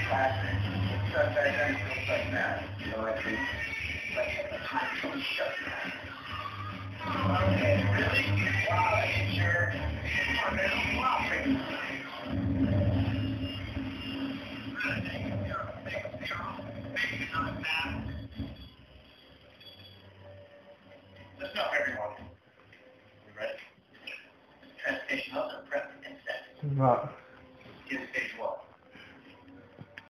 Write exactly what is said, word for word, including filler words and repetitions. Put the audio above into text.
Let's know everyone. You ready? Transportation also prep and set. Right.